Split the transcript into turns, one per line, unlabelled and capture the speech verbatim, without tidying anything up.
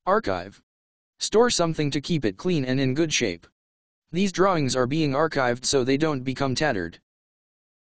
Archive. Store something to keep it clean and in good shape. These drawings are being archived so they don't become tattered.